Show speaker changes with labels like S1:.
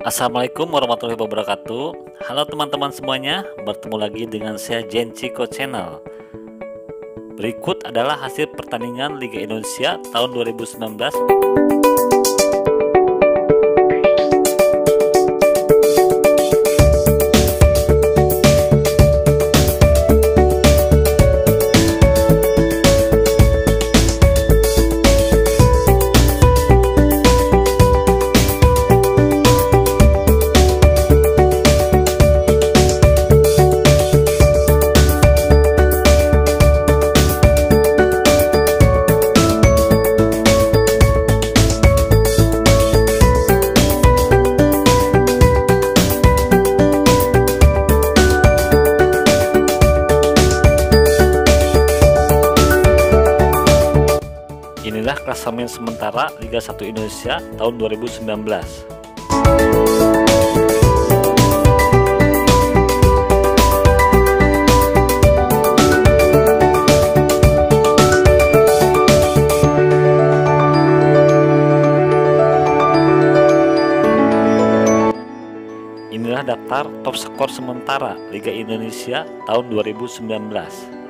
S1: Assalamualaikum warahmatullahi wabarakatuh. Halo teman-teman semuanya, bertemu lagi dengan saya Jenciko Channel. Berikut adalah hasil pertandingan Liga Indonesia tahun 2019. Inilah klasemen sementara Liga 1 Indonesia tahun 2019. Inilah daftar top skor sementara Liga Indonesia tahun 2019.